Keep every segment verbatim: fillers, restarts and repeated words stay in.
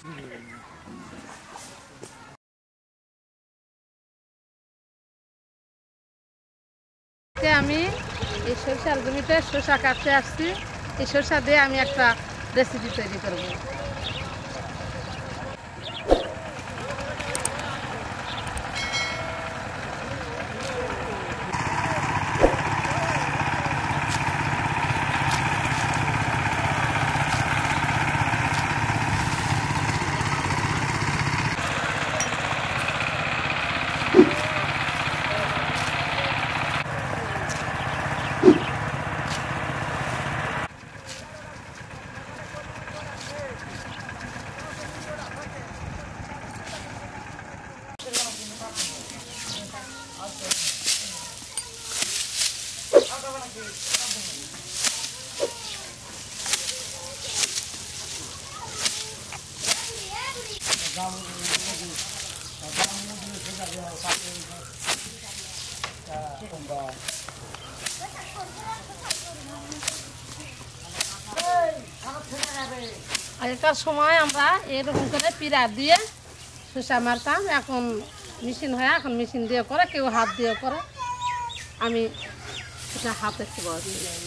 আমি এই সরষার জমিতে শসা কাটতে আসছি। এই শসা দিয়ে আমি একটা রেসিপি তৈরি করব। আগেকার সময় আমরা এরকম করে পিড়া দিয়ে শসা মারতাম, এখন মেশিন হয়, এখন মেশিন দিয়ে করে, কেউ হাত দিয়ে করে। আমি এটা হাতে বসি।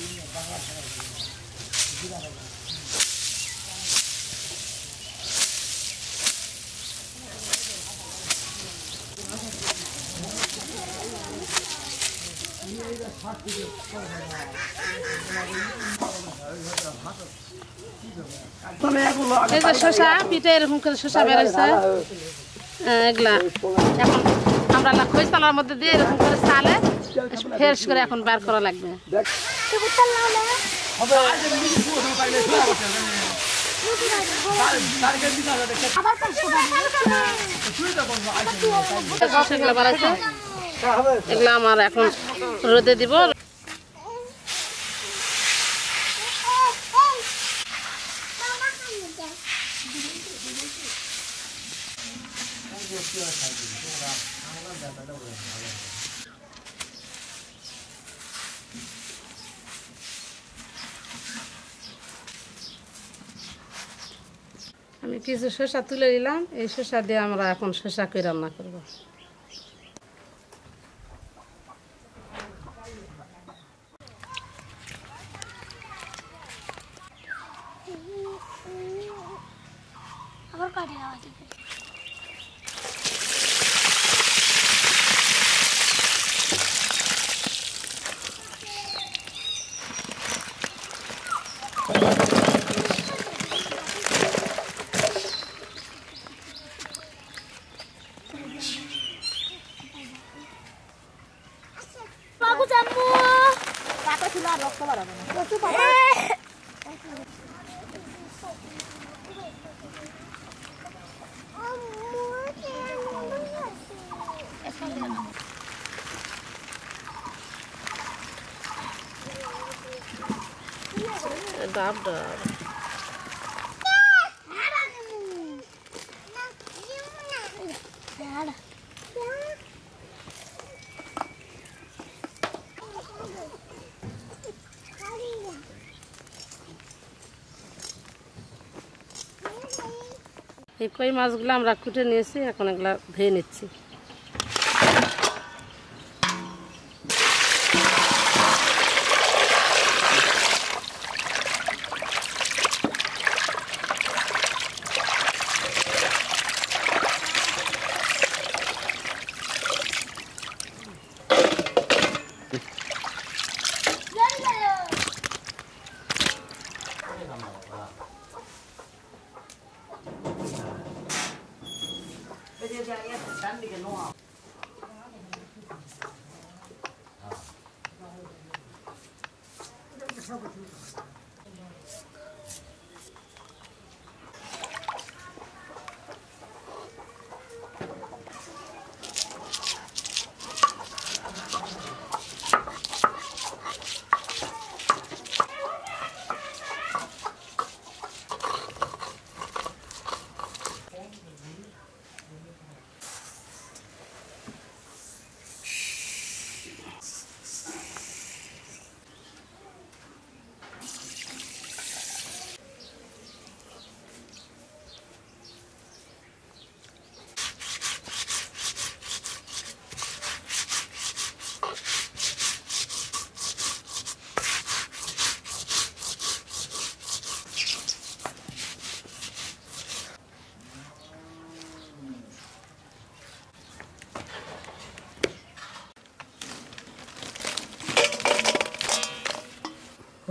এই যে শসা পিঠে এরকম করে শসা বেরোচ্ছে, এগুলা এখন আমরা খই চালার মধ্যে দিয়ে এরকম করে চালে ফ্রেশ করে এখন বার করা লাগবে। এগুলা আমার এখন রোদে দিব। আমি কিছু শসা তুলে নিলাম, এই শসা দিয়ে আমরা এখন শসা করে রান্না করব। আবার কাটি আওয়াজ ডাব ডাব এই কই মাছগুলো আমরা কুটে নিয়েছি, এখন এগুলা ধুয়ে নিচ্ছি।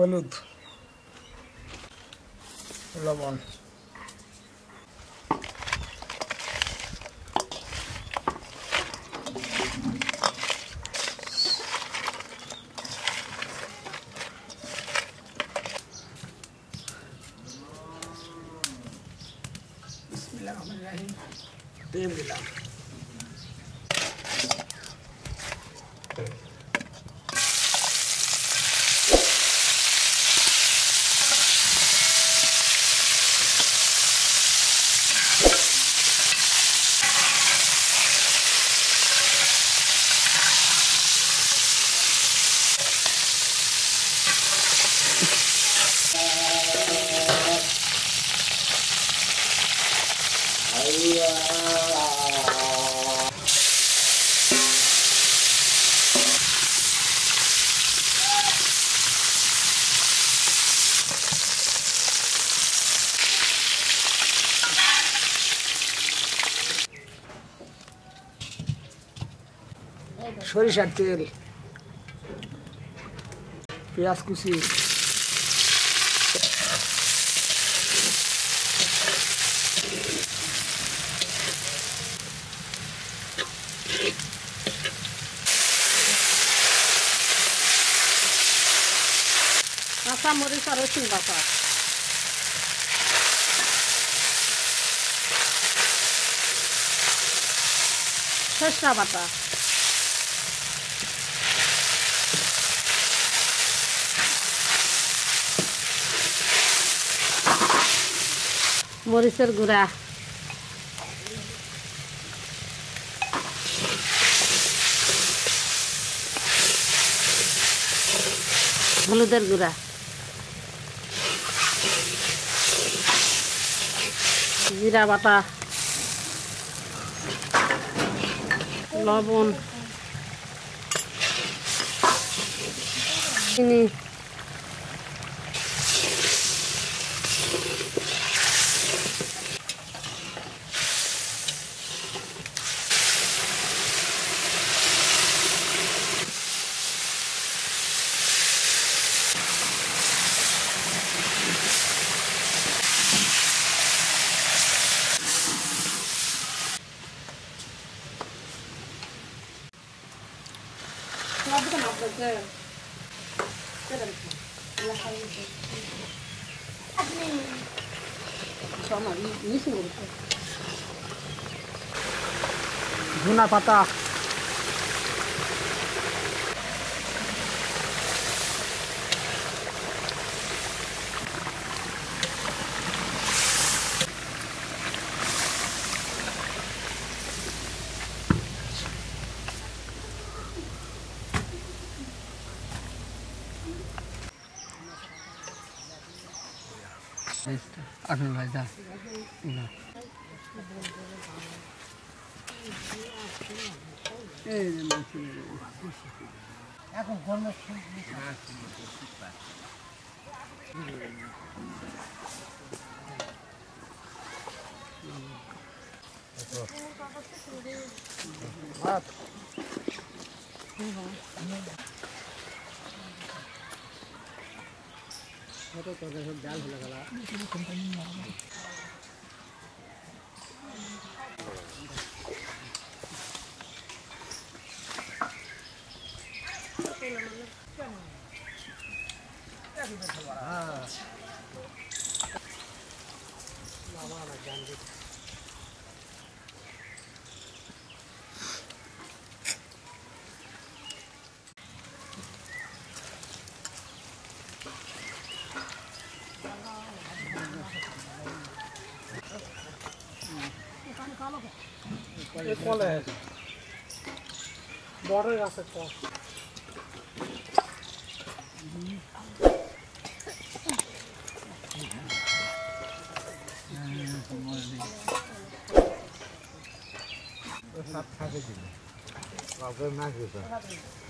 হলুদ লবণ বিসমিল্লাহিররহমানিররহিম তেল দিলাম সরিষার তেল পেঁয়াজ কুচি কাঁচা মরিচ আর রসুন বাটা সরষে বাটা মরিচের গুঁড়া হলুদের গুঁড়া জিরা বাটা লবণ চিনি ধনা পাতা আসুন ভাই যা না এখন গরমের ভাত ডাল হলে গেল কলেজ বড় গাছ একটা সাত থাকে দিন কাউকে না খেতে